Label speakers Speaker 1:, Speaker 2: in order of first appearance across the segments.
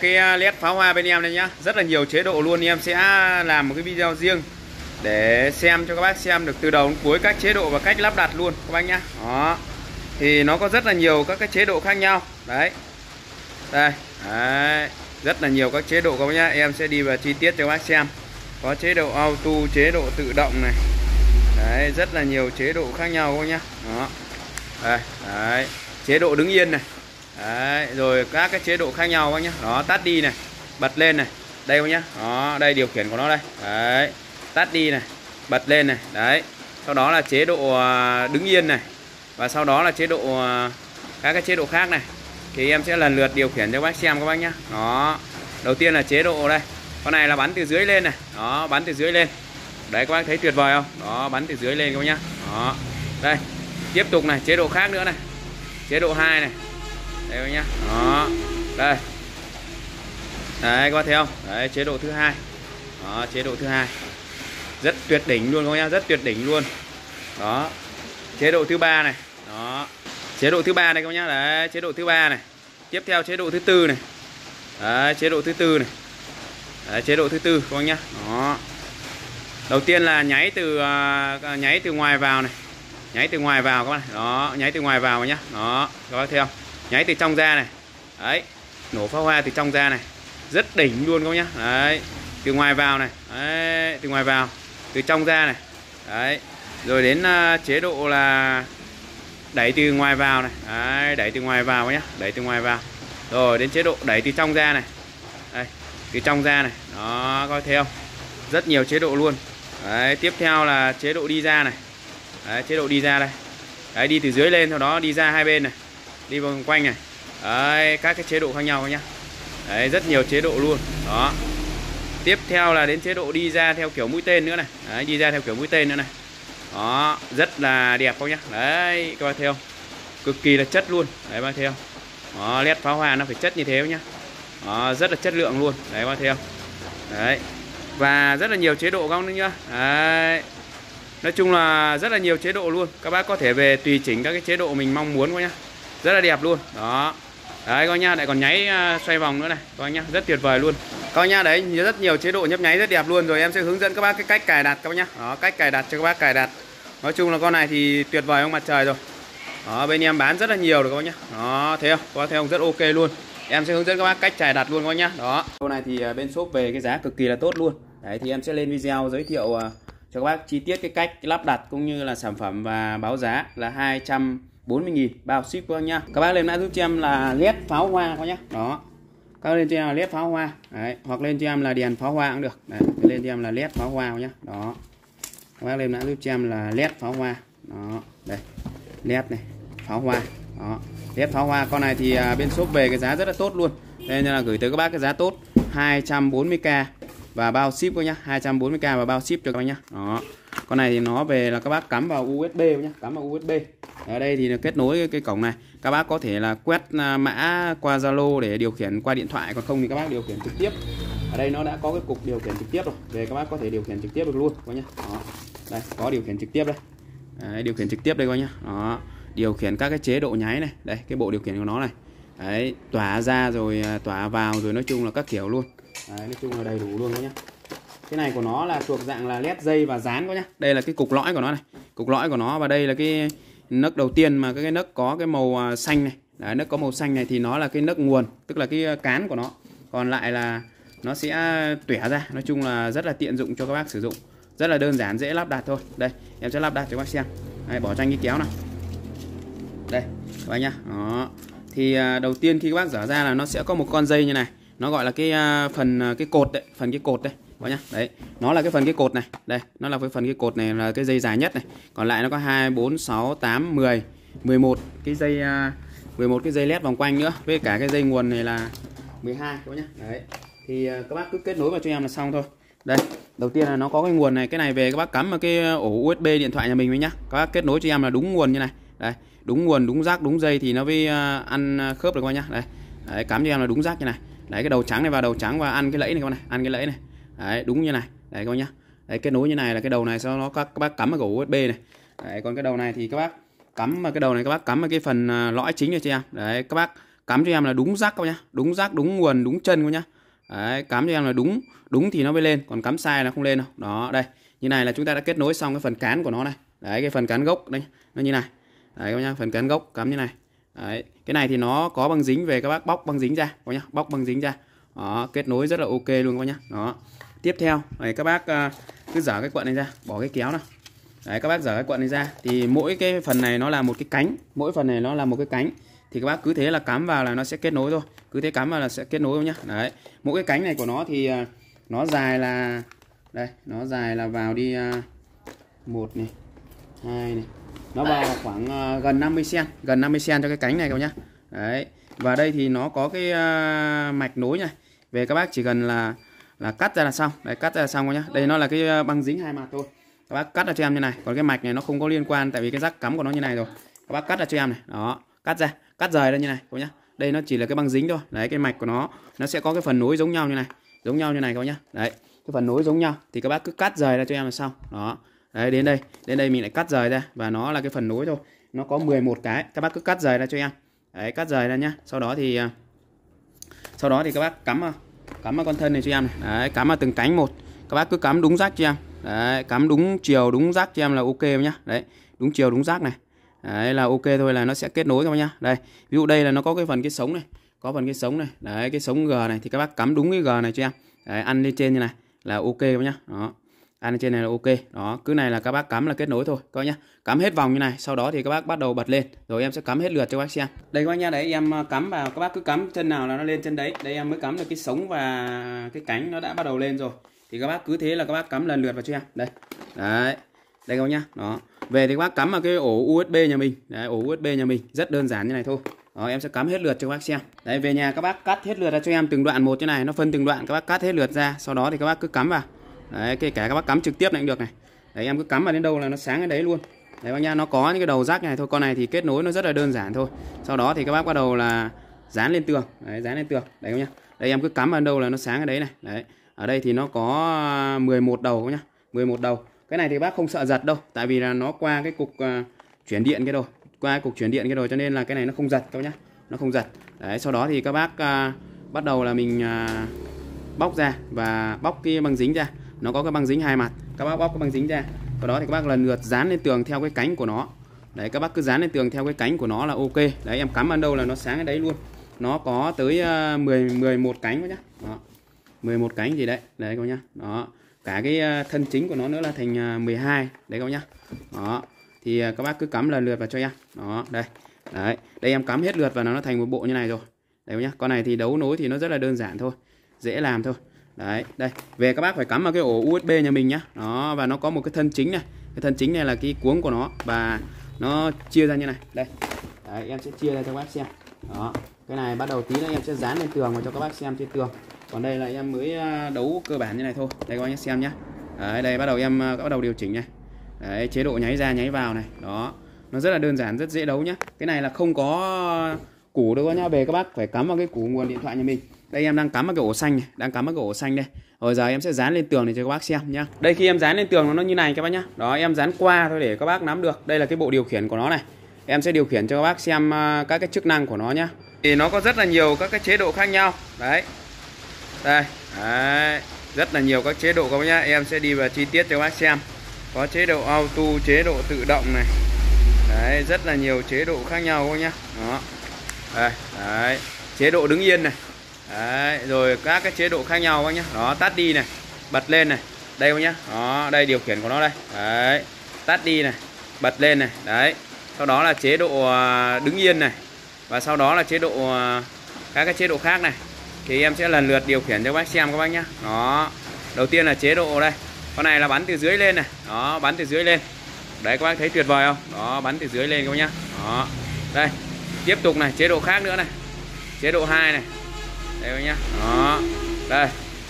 Speaker 1: cái led pháo hoa bên em này nhá, rất là nhiều chế độ luôn. Em sẽ làm một cái video riêng để xem cho các bác xem được từ đầu đến cuối các chế độ và cách lắp đặt luôn các bác nhá. Đó, thì nó có rất là nhiều các cái chế độ khác nhau. Đấy, đây, đấy, rất là nhiều các chế độ các bác nhá. Em sẽ đi vào chi tiết cho các bác xem. Có chế độ auto, chế độ tự động này. Đấy, rất là nhiều chế độ khác nhau các bác nhá. Đó, đây, đấy, chế độ đứng yên này. Đấy, rồi các cái chế độ khác nhau các bác nhá. Đó, tắt đi này, bật lên này. Đây các bác nhá. Đó, đây điều khiển của nó đây. Đấy, tắt đi này, bật lên này. Đấy, sau đó là chế độ đứng yên này. Và sau đó là chế độ các cái chế độ khác này. Thì em sẽ lần lượt điều khiển cho các bác xem các bác nhá. Đó, đầu tiên là chế độ đây. Con này là bắn từ dưới lên này. Đó, bắn từ dưới lên. Đấy, các bác thấy tuyệt vời không? Đó, bắn từ dưới lên các bác nhá. Đó, đây, tiếp tục này, chế độ khác nữa này. Chế độ 2 này. Đây các bác nhá. Đó, đây. Đấy, các bác thấy không? Đấy, chế độ thứ hai. Đó, chế độ thứ hai. Rất tuyệt đỉnh luôn các bác nhá, rất tuyệt đỉnh luôn. Đó, chế độ thứ ba này. Đó, chế độ thứ ba này các bác nhá. Đấy, chế độ thứ ba này. Tiếp theo chế độ thứ tư này. Đấy, chế độ thứ tư này. Đấy, chế độ thứ tư các bác nhá. Đó, đầu tiên là nháy từ ngoài vào này. Nháy từ ngoài vào các bác này. Đó, nháy từ ngoài vào nhá. Đó, các bác thấy không? Nháy từ trong ra này. Đấy, nổ pháo hoa từ trong ra này. Rất đỉnh luôn các bác nhá. Đấy, từ ngoài vào này. Đấy, từ ngoài vào, từ trong ra này. Đấy, rồi đến chế độ là đẩy từ ngoài vào này. Đấy, đẩy từ ngoài vào nhá, đẩy từ ngoài vào. Rồi đến chế độ đẩy từ trong ra này. Đây, từ trong ra này. Đó, coi thấy không? Rất nhiều chế độ luôn. Đấy, tiếp theo là chế độ đi ra này. Đấy, chế độ đi ra đây. Đấy, đi từ dưới lên, sau đó đi ra hai bên này. Đi vòng quanh này. Đấy, các cái chế độ khác nhau nhá. Đấy, rất nhiều chế độ luôn. Đó, tiếp theo là đến chế độ đi ra theo kiểu mũi tên nữa này. Đấy, đi ra theo kiểu mũi tên nữa này. Đó, rất là đẹp không nhá. Đấy, các bác thấy không? Cực kỳ là chất luôn. Đấy, các bác thấy không? Đó, led pháo hoa nó phải chất như thế nhá. Đó, rất là chất lượng luôn. Đấy, các bác thấy không? Đấy, và rất là nhiều chế độ không nữa nhá. Đấy, nói chung là rất là nhiều chế độ luôn. Các bác có thể về tùy chỉnh các cái chế độ mình mong muốn quá nhá. Rất là đẹp luôn. Đó, đấy các bác nhá, lại còn nháy xoay vòng nữa này các bác nhá, rất tuyệt vời luôn các bác nhá. Đấy, rất nhiều chế độ nhấp nháy rất đẹp luôn. Rồi em sẽ hướng dẫn các bác cái cách cài đặt các bác nhá. Đó, cách cài đặt cho các bác cài đặt. Nói chung là con này thì tuyệt vời không mặt trời rồi. Đó, bên em bán rất là nhiều rồi các bác nhá. Đó, thấy không? Các bác thấy không? Rất ok luôn. Em sẽ hướng dẫn các bác cách cài đặt luôn các bác nhá. Đó, con này thì bên shop về cái giá cực kỳ là tốt luôn. Đấy, thì em sẽ lên video giới thiệu cho các bác chi tiết cái cách lắp đặt cũng như là sản phẩm và báo giá là 240.000 bao ship các bác nhá. Các bác lên mã giúp cho em là led pháo hoa các bác nhá. Đó, các bác lên cho em là led pháo hoa. Đấy, hoặc lên cho em là đèn pháo hoa cũng được. Đấy, lên cho em là led pháo hoa nhá. Đó, các bác lên mã giúp cho em là led pháo hoa. Đó, đây, led này, pháo hoa. Đó, led pháo hoa. Con này thì bên shop về cái giá rất là tốt luôn. Đây nên là gửi tới các bác cái giá tốt 240k và bao ship các nhá, 240k và bao ship cho các bác nhá. Đó, con này thì nó về là các bác cắm vào USB nhá, cắm vào USB. Ở đây thì kết nối cái cổng này, các bác có thể là quét mã qua Zalo để điều khiển qua điện thoại, còn không thì các bác điều khiển trực tiếp. Ở đây nó đã có cái cục điều khiển trực tiếp rồi, về các bác có thể điều khiển trực tiếp được luôn các bác nhá. Đó, đây có điều khiển trực tiếp đây. Đấy, điều khiển trực tiếp đây các bác nhá. Đó, điều khiển các cái chế độ nháy này, đây cái bộ điều khiển của nó này. Đấy, tỏa ra rồi tỏa vào rồi, nói chung là các kiểu luôn. Đấy, nói chung là đầy đủ luôn các nhá. Cái này của nó là thuộc dạng là led dây và dán các nhá. Đây là cái cục lõi của nó này, cục lõi của nó, và đây là cái nấc đầu tiên mà cái nấc có cái màu xanh này. Đấy, nấc có màu xanh này thì nó là cái nấc nguồn, tức là cái cán của nó. Còn lại là nó sẽ tỏa ra. Nói chung là rất là tiện dụng cho các bác sử dụng, rất là đơn giản, dễ lắp đặt thôi. Đây, em sẽ lắp đặt cho các bác xem. Đây, bỏ cho anh cái kéo nào. Đây, các bác nhá. Đó, thì đầu tiên khi các bác dở ra là nó sẽ có một con dây như này. Nó gọi là cái phần cái cột đấy, phần cái cột đây các nhá. Đấy, nó là cái phần cái cột này. Đây, nó là cái phần cái cột này là cái dây dài nhất này. Còn lại nó có 2 4 6 8 10 11 cái dây 11 cái dây led vòng quanh nữa, với cả cái dây nguồn này là 12 các nhá. Đấy, thì các bác cứ kết nối vào cho em là xong thôi. Đây, đầu tiên là nó có cái nguồn này, cái này về các bác cắm vào cái ổ USB điện thoại nhà mình với nhá. Các bác kết nối cho em là đúng nguồn như này. Đây, đúng nguồn, đúng jack, đúng dây thì nó mới ăn khớp được các bác nhá. Đây, đấy, cắm cho em là đúng jack như này. Đấy, cái đầu trắng này vào đầu trắng và ăn cái lẫy này các bác này, ăn cái lẫy này. Đấy, đúng như này. Đấy các bác nhá. Đấy, kết nối như này là cái đầu này sau đó các bác cắm vào ổ USB này. Đấy, còn cái đầu này thì các bác cắm vào cái đầu này, các bác cắm vào cái phần lõi chính cho em. Đấy, các bác cắm cho em là đúng rắc các bác nhá, đúng rắc, đúng nguồn, đúng chân các bác nhá. Đấy, cắm cho em là đúng thì nó mới lên, còn cắm sai là không lên đâu. Đó, đây, như này là chúng ta đã kết nối xong cái phần cán của nó này. Đấy, cái phần cán gốc đây, nó như này. Đấy các bác nhá, phần cán gốc cắm như này. Đấy, cái này thì nó có băng dính về, các bác bóc băng dính ra các bác nhá, bóc băng dính ra. Đó, kết nối rất là ok luôn các bác nhá. Đó. Tiếp theo, này các bác cứ dở cái quận này ra, bỏ cái kéo nào. Đấy, các bác dở cái quận này ra thì mỗi cái phần này nó là một cái cánh, mỗi phần này nó là một cái cánh, thì các bác cứ thế là cắm vào là nó sẽ kết nối thôi, cứ thế cắm vào là sẽ kết nối thôi nhá. Đấy, mỗi cái cánh này của nó thì nó dài là đây, nó dài là vào đi 1 này, 2 này, nó vào khoảng gần 50 cm, gần 50 cm cho cái cánh này các bác nhá. Đấy, và đây thì nó có cái mạch nối này, về các bác chỉ cần là cắt ra là xong. Đấy, cắt ra là xong các nhá. Đây nó là cái băng dính 2 mặt thôi, các bác cắt ra cho em như này, còn cái mạch này nó không có liên quan, tại vì cái rắc cắm của nó như này rồi, các bác cắt ra cho em này. Đó, cắt ra, cắt rời ra như này các bác nhá. Đây nó chỉ là cái băng dính thôi. Đấy, cái mạch của nó sẽ có cái phần nối giống nhau như này, giống nhau như này các bác nhá. Đấy, cái phần nối giống nhau thì các bác cứ cắt rời ra cho em là xong. Đó, đấy, đến đây mình lại cắt rời ra, và nó là cái phần nối thôi, nó có 11 cái, các bác cứ cắt rời ra cho em. Đấy, cắt rời ra nhá. Sau đó thì các bác cắm vào con thân này cho em này. Đấy, cắm vào từng cánh một, các bác cứ cắm đúng rắc cho em. Đấy, cắm đúng chiều đúng rắc cho em là ok nhá. Đấy, đúng chiều đúng rắc này. Đấy là ok thôi, là nó sẽ kết nối các bác nhá. Đây, ví dụ đây là nó có cái phần cái sống này, có phần cái sống này. Đấy, cái sống G này thì các bác cắm đúng cái G này cho em. Đấy, ăn lên trên như này là ok các bác nhá. Đó, ăn lên trên này là ok. Đó, cứ này là các bác cắm là kết nối thôi các bác nhá. Cắm hết vòng như này, sau đó thì các bác bắt đầu bật lên, rồi em sẽ cắm hết lượt cho các bác xem. Đây các bác nhá, đấy em cắm vào, các bác cứ cắm chân nào là nó lên chân đấy. Đây em mới cắm được cái sống và cái cánh nó đã bắt đầu lên rồi, thì các bác cứ thế là các bác cắm lần lượt vào cho em. Đây, đấy, đây các bác nhá. Đó, về thì các bác cắm vào cái ổ USB nhà mình. Đấy, ổ USB nhà mình rất đơn giản như này thôi. Đó, em sẽ cắm hết lượt cho các bác xem. Đấy, về nhà các bác cắt hết lượt ra cho em từng đoạn một như này, nó phân từng đoạn, các bác cắt hết lượt ra, sau đó thì các bác cứ cắm vào. Đấy, kể cả các bác cắm trực tiếp này cũng được này. Đấy, em cứ cắm vào đến đâu là nó sáng ở đấy luôn. Đấy bác nha, nó có những cái đầu rắc này thôi, con này thì kết nối nó rất là đơn giản thôi. Sau đó thì các bác bắt đầu là dán lên tường. Đấy, dán lên tường. Đấy các nhá. Đây em cứ cắm vào đâu là nó sáng ở đấy này. Đấy. Ở đây thì nó có 11 đầu nhá, 11 đầu. Cái này thì bác không sợ giật đâu, tại vì là nó qua cái cục chuyển điện cái rồi, qua cục chuyển điện cái rồi, cho nên là cái này nó không giật các bác nhá, nó không giật. Đấy, sau đó thì các bác bắt đầu là mình bóc ra và bóc cái băng dính ra. Nó có cái băng dính 2 mặt, các bác bóc cái băng dính ra. Sau đó thì các bác lần lượt dán lên tường theo cái cánh của nó. Đấy, các bác cứ dán lên tường theo cái cánh của nó là ok. Đấy, em cắm vào đâu là nó sáng ở đấy luôn. Nó có tới 11 cánh nhá. Đó. 11 cánh gì đấy. Đấy các bác nhá. Đó. Cả cái thân chính của nó nữa là thành 12. Đấy các bác nhá. Đó. Thì các bác cứ cắm lần lượt vào cho em. Đó, đây. Đấy, đây em cắm hết lượt và nó thành một bộ như này rồi. Đấy các nhá. Con này thì đấu nối thì nó rất là đơn giản thôi, dễ làm thôi. Đấy, đây, về các bác phải cắm vào cái ổ USB nhà mình nhá. Đó, và nó có một cái thân chính này. Cái thân chính này là cái cuống của nó, và nó chia ra như này. Đây. Đấy, em sẽ chia ra cho các bác xem. Đó, cái này bắt đầu tí nữa em sẽ dán lên tường và cho các bác xem trên tường. Còn đây là em mới đấu cơ bản như này thôi. Đây các bác nhé, xem nhá. Đấy, đây bắt đầu em bắt đầu điều chỉnh này. Đấy, chế độ nháy ra nháy vào này. Đó, nó rất là đơn giản, rất dễ đấu nhá. Cái này là không có củ đâu nhá. Về các bác phải cắm vào cái củ nguồn điện thoại nhà mình. Đây em đang cắm vào cái ổ xanh này, đang cắm vào cái ổ xanh đây. Rồi giờ em sẽ dán lên tường để cho các bác xem nhá. Đây khi em dán lên tường nó như này các bác nhá. Đó, em dán qua thôi để các bác nắm được. Đây là cái bộ điều khiển của nó này. Em sẽ điều khiển cho các bác xem các cái chức năng của nó nhá. Thì nó có rất là nhiều các cái chế độ khác nhau. Đấy. Đây. Đấy. Rất là nhiều các chế độ các bác nhá. Em sẽ đi vào chi tiết cho các bác xem. Có chế độ auto, chế độ tự động này. Đấy, rất là nhiều chế độ khác nhau các bác nhá. Đó. Đây. Đấy. Chế độ đứng yên này. Đấy, rồi các cái chế độ khác nhau các nhá. Đó, tắt đi này, bật lên này. Đây các nhá. Đó, đây điều khiển của nó đây. Đấy. Tắt đi này, bật lên này. Đấy. Sau đó là chế độ đứng yên này. Và sau đó là chế độ các cái chế độ khác này. Thì em sẽ lần lượt điều khiển cho các bác xem các bác nhá. Đó. Đầu tiên là chế độ đây. Con này là bắn từ dưới lên này. Đó, bắn từ dưới lên. Đấy các bác thấy tuyệt vời không? Đó, bắn từ dưới lên các bác nhá. Đó. Đây. Tiếp tục này, chế độ khác nữa này. Chế độ 2 này. Đây các nhá. Đó. Đây.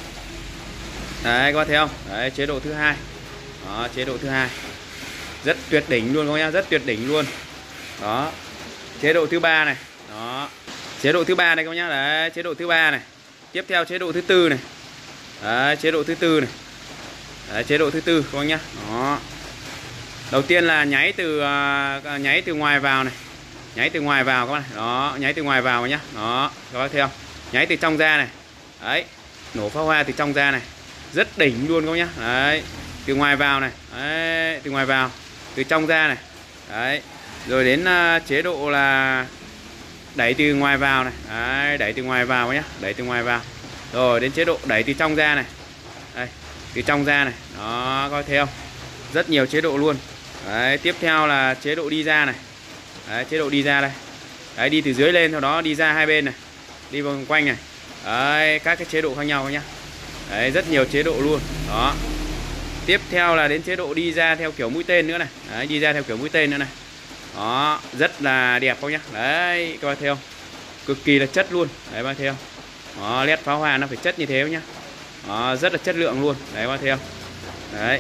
Speaker 1: Đấy các bác thấy không? Đấy, chế độ thứ 2. Đó, chế độ thứ 2. Rất tuyệt đỉnh luôn các nhá, rất tuyệt đỉnh luôn. Đó. Chế độ thứ 3 này. Đó. Chế độ thứ 3 này các nhá. Đấy, chế độ thứ 3 này. Tiếp theo chế độ thứ 4 này. Đấy, chế độ thứ 4 này. Đấy, chế độ thứ 4 các bác nhá. Đó. Đầu tiên là nháy từ ngoài vào này. Nháy từ ngoài vào các bạn. Đó, nháy từ ngoài vào nhá. Đó, các bác thấy không? Nháy từ trong ra này. Đấy, nổ pháo hoa từ trong ra này. Rất đỉnh luôn các bác nhá. Đấy, từ ngoài vào này. Đấy, từ ngoài vào, từ trong ra này. Đấy. Rồi đến chế độ là đẩy từ ngoài vào này. Đấy, đẩy từ ngoài vào nhá, đẩy từ ngoài vào. Rồi đến chế độ đẩy từ trong ra này. Đây, từ trong ra này. Đó, có thấy không? Rất nhiều chế độ luôn. Đấy, tiếp theo là chế độ đi ra này. Đấy, chế độ đi ra đây. Đấy, đi từ dưới lên, sau đó đi ra hai bên này, đi vòng quanh này. Đấy, các cái chế độ khác nhau nhá. Đấy, rất nhiều chế độ luôn. Đó. Tiếp theo là đến chế độ đi ra theo kiểu mũi tên nữa này. Đấy, đi ra theo kiểu mũi tên nữa này. Đó, rất là đẹp không nhá. Đấy, các bạn thấy không? Cực kỳ là chất luôn. Đấy, các bạn thấy không? Đó, led pháo hoa nó phải chất như thế nhá. Đó, rất là chất lượng luôn. Đấy, các bạn thấy không? Đấy.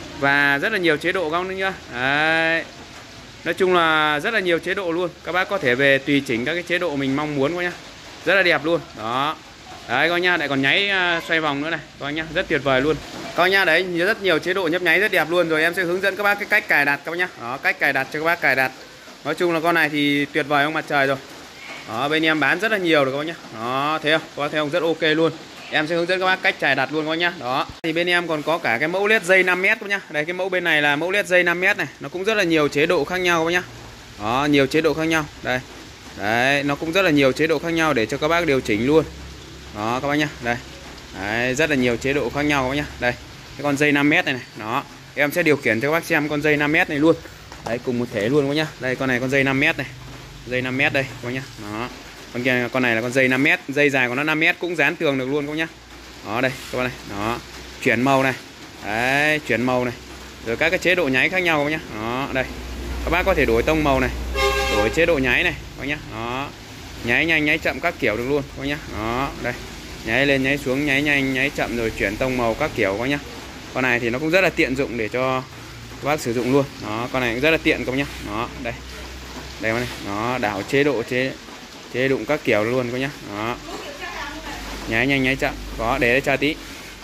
Speaker 1: Và rất là nhiều chế độ góc nữa nhá. Đấy. Nói chung là rất là nhiều chế độ luôn. Các bác có thể về tùy chỉnh các cái chế độ mình mong muốn quá nhá. Rất là đẹp luôn. Đó. Đấy các bác nhá, lại còn nháy xoay vòng nữa này. Các bác nhá, rất tuyệt vời luôn. Các bác nhá, đấy rất nhiều chế độ nhấp nháy rất đẹp luôn. Rồi em sẽ hướng dẫn các bác cái cách cài đặt các bác nhá. Đó, cách cài đặt cho các bác cài đặt. Nói chung là con này thì tuyệt vời không mặt trời rồi. Đó, bên em bán rất là nhiều rồi các bác nhá. Đó, thấy không? Các bác thấy không? Rất ok luôn. Em sẽ hướng dẫn các bác cách cài đặt luôn các bác nhá. Đó. Thì bên em còn có cả cái mẫu led dây 5m các nhá. Đây cái mẫu bên này là mẫu led dây 5m này, nó cũng rất là nhiều chế độ khác nhau các bác nhá. Đó, nhiều chế độ khác nhau. Đây. Đấy, nó cũng rất là nhiều chế độ khác nhau để cho các bác điều chỉnh luôn. Đó các bác nhá. Đây. Đấy, rất là nhiều chế độ khác nhau các bác nhá. Đây. Cái con dây 5m này này. Đó. Em sẽ điều khiển cho các bác xem con dây 5m này luôn. Đấy, cùng một thể luôn các bác nhá. Đây con này con dây 5m này. Dây 5m đây các bác nhá. Đó. Con kia con này là con dây 5m, dây dài của nó 5m cũng dán tường được luôn các bác nhá. Đó đây các bạn này. Đó. Chuyển màu này. Đấy, chuyển màu này. Rồi các cái chế độ nháy khác nhau các bác nhá. Đó, đây. Các bác có thể đổi tông màu này, đổi chế độ nháy này các bác nhá. Đó. Nháy nhanh, nháy chậm các kiểu được luôn các bác nhá. Đó, đây. Nháy lên, nháy xuống, nháy nhanh, nháy chậm rồi chuyển tông màu các kiểu các bác nhá. Con này thì nó cũng rất là tiện dụng để cho các bác sử dụng luôn. Đó, con này cũng rất là tiện các bác nhá. Đó, đây. Đây các bác này. Đó, đảo chế độ chế đụng các kiểu luôn các bác nhá. Đó. Nháy nhanh, nháy chậm. Có để cho tí.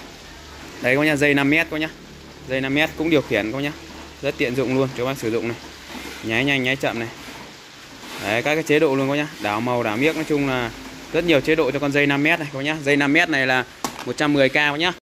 Speaker 1: Đấy các bác nhá, dây 5m các bác nhá. Dây 5m cũng điều khiển các bác nhá. Rất tiện dụng luôn cho các bác sử dụng này. Nháy nhanh, nháy chậm này. Đấy, các cái chế độ luôn các bác nhá. Đảo màu, đảo miếc, nói chung là rất nhiều chế độ cho con dây 5m này các bác nhá. Dây 5m này là 110k các bác nhá.